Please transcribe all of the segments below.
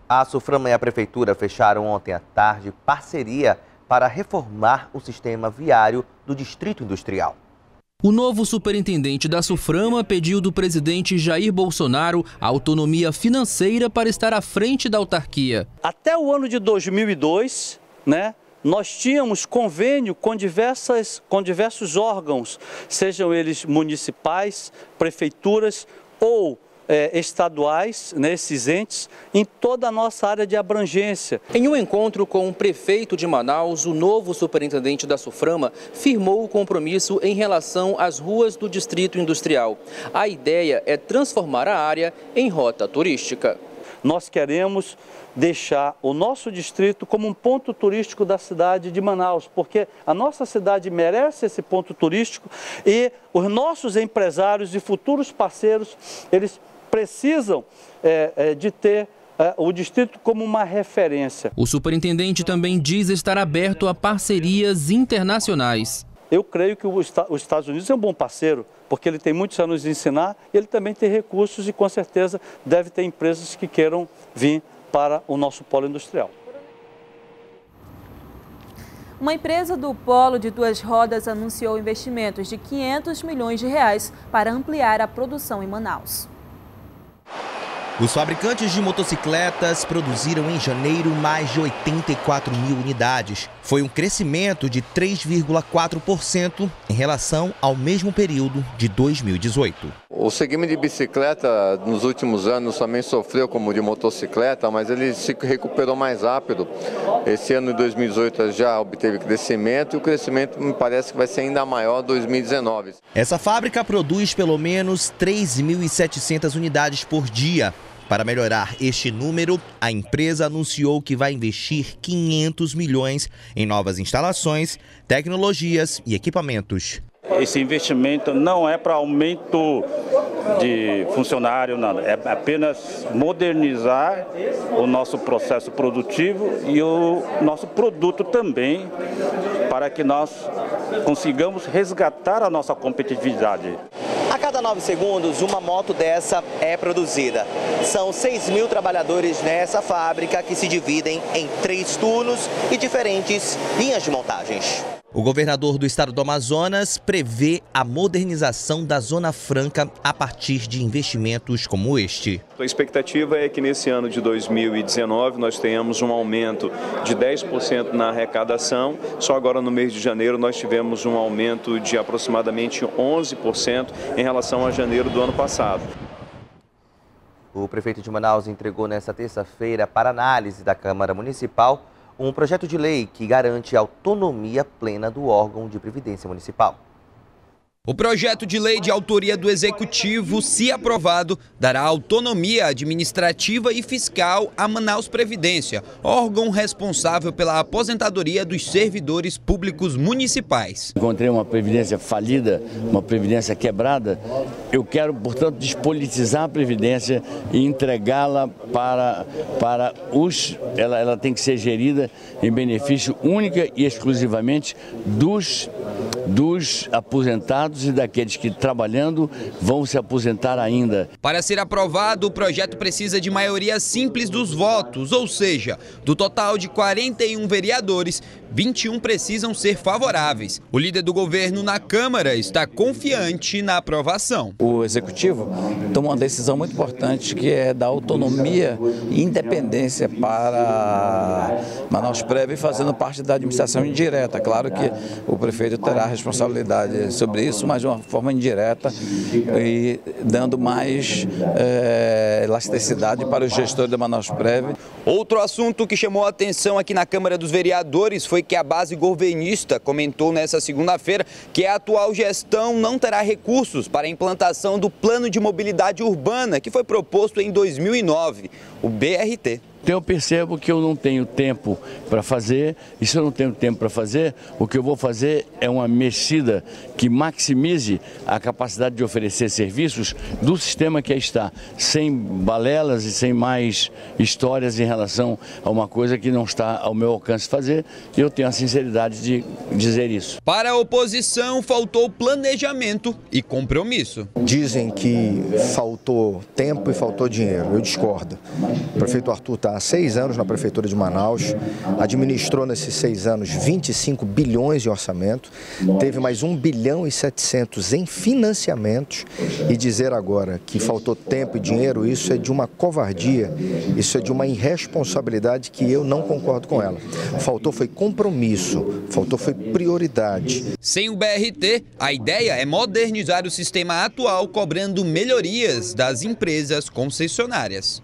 A Suframa e a Prefeitura fecharam ontem à tarde parceria para reformar o sistema viário do Distrito Industrial. O novo superintendente da Suframa pediu do presidente Jair Bolsonaro autonomia financeira para estar à frente da autarquia. Até o ano de 2002, nós tínhamos convênio com diversos órgãos, sejam eles municipais, prefeituras ou estaduais, esses entes, em toda a nossa área de abrangência. Em um encontro com o prefeito de Manaus, o novo superintendente da Suframa firmou o compromisso em relação às ruas do Distrito Industrial. A ideia é transformar a área em rota turística. Nós queremos deixar o nosso distrito como um ponto turístico da cidade de Manaus, porque a nossa cidade merece esse ponto turístico e os nossos empresários e futuros parceiros, eles precisam de ter o distrito como uma referência. O superintendente também diz estar aberto a parcerias internacionais. Eu creio que os Estados Unidos é um bom parceiro, porque ele tem muitos a nos ensinar, ele também tem recursos e com certeza deve ter empresas que queiram vir para o nosso polo industrial. Uma empresa do polo de duas rodas anunciou investimentos de 500 milhões de reais para ampliar a produção em Manaus. Os fabricantes de motocicletas produziram em janeiro mais de 84 mil unidades. Foi um crescimento de 3,4% em relação ao mesmo período de 2018. O segmento de bicicleta nos últimos anos também sofreu como de motocicleta, mas ele se recuperou mais rápido. Esse ano de 2018 já obteve crescimento e o crescimento me parece que vai ser ainda maior em 2019. Essa fábrica produz pelo menos 3.700 unidades por dia. Para melhorar este número, a empresa anunciou que vai investir 500 milhões em novas instalações, tecnologias e equipamentos. Esse investimento não é para aumento de funcionário, nada. É apenas modernizar o nosso processo produtivo e o nosso produto também, para que nós consigamos resgatar a nossa competitividade. A cada 9 segundos, uma moto dessa é produzida. São 6 mil trabalhadores nessa fábrica que se dividem em 3 turnos e diferentes linhas de montagens. O governador do estado do Amazonas prevê a modernização da Zona Franca a partir de investimentos como este. A expectativa é que nesse ano de 2019 nós tenhamos um aumento de 10% na arrecadação. Só agora no mês de janeiro nós tivemos um aumento de aproximadamente 11% em relação a janeiro do ano passado. O prefeito de Manaus entregou nesta terça-feira para análise da Câmara Municipal um projeto de lei que garante a autonomia plena do órgão de previdência municipal. O projeto de lei de autoria do Executivo, se aprovado, dará autonomia administrativa e fiscal à Manaus Previdência, órgão responsável pela aposentadoria dos servidores públicos municipais. Encontrei uma previdência falida, uma previdência quebrada. Eu quero, portanto, despolitizar a previdência e entregá-la para os... Ela tem que ser gerida em benefício única e exclusivamente dos aposentados e daqueles que, trabalhando, vão se aposentar ainda. Para ser aprovado, o projeto precisa de maioria simples dos votos, ou seja, do total de 41 vereadores, 21 precisam ser favoráveis. O líder do governo na Câmara está confiante na aprovação. O Executivo tomou uma decisão muito importante, que é dar autonomia e independência para Manausprev, fazendo parte da administração indireta. Claro que o prefeito terá responsabilidade sobre isso, mas de uma forma indireta e dando mais elasticidade para o gestor da Manausprev. Outro assunto que chamou a atenção aqui na Câmara dos Vereadores foi que a base governista comentou nesta segunda-feira que a atual gestão não terá recursos para a implantação do Plano de Mobilidade Urbana, que foi proposto em 2009, o BRT. Então eu percebo que eu não tenho tempo para fazer, e se eu não tenho tempo para fazer, o que eu vou fazer é uma mexida que maximize a capacidade de oferecer serviços do sistema que aí está, sem balelas e sem mais histórias em relação a uma coisa que não está ao meu alcance fazer, e eu tenho a sinceridade de dizer isso. Para a oposição, faltou planejamento e compromisso. Dizem que faltou tempo e faltou dinheiro, eu discordo. O prefeito Arthur está há 6 anos na Prefeitura de Manaus, administrou nesses 6 anos 25 bilhões de orçamento, teve mais 1 bilhão e 700 em financiamentos, e dizer agora que faltou tempo e dinheiro, isso é de uma covardia, isso é de uma irresponsabilidade que eu não concordo com ela. Faltou foi compromisso, faltou foi prioridade. Sem o BRT, a ideia é modernizar o sistema atual, cobrando melhorias das empresas concessionárias.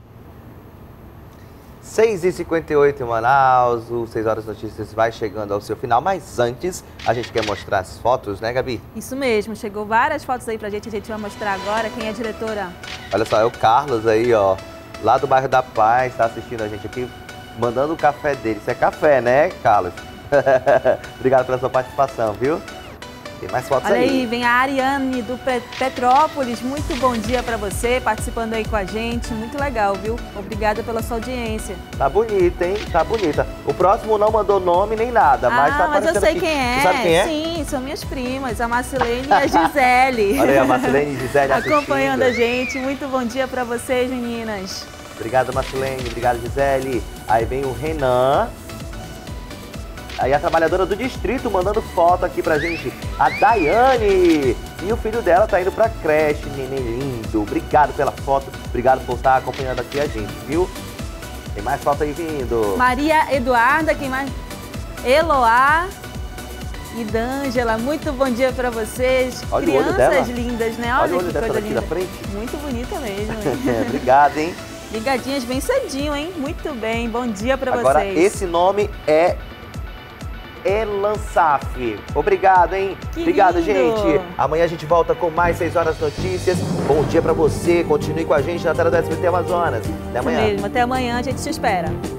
6h58 em Manaus, o 6 Horas Notícias vai chegando ao seu final, mas antes a gente quer mostrar as fotos, né, Gabi? Isso mesmo, chegou várias fotos aí pra gente, a gente vai mostrar agora. Quem é a diretora? Olha só, é o Carlos aí, ó, lá do bairro da Paz, tá assistindo a gente aqui, mandando o café dele. Isso é café, né, Carlos? Obrigado pela sua participação, viu? Tem mais fotos aí. Olha aí, vem a Ariane do Petrópolis. Muito bom dia para você, participando aí com a gente. Muito legal, viu? Obrigada pela sua audiência. Tá bonita, hein? Tá bonita. O próximo não mandou nome nem nada, mas tá mas eu sei aqui. Quem é. Você sabe quem é? Sim, são minhas primas, a Marcelene e a Gisele. Olha aí, a Marcelene e a Gisele acompanhando a gente. Muito bom dia para vocês, meninas. Obrigado, Marcelene. Obrigado, Gisele. Aí vem o Renan. Aí a trabalhadora do distrito mandando foto aqui pra gente, a Daiane. E o filho dela tá indo pra creche, neném lindo. Obrigado pela foto, obrigado por estar acompanhando aqui a gente, viu? Tem mais foto aí vindo. Maria Eduarda, quem mais? Eloá e D'Ângela, muito bom dia pra vocês. Olha crianças lindas, né? Olha o olho que dessa coisa daqui linda. da frente. Muito bonita mesmo. Obrigado, hein? Ligadinhas bem cedinho, hein? Muito bem, bom dia pra Agora, vocês. esse nome é Elansaf. Obrigado, hein? Obrigado, gente. Amanhã a gente volta com mais 6 Horas Notícias. Bom dia pra você. Continue com a gente na tela do SBT Amazonas. Até amanhã. Isso mesmo. Até amanhã. A gente te espera.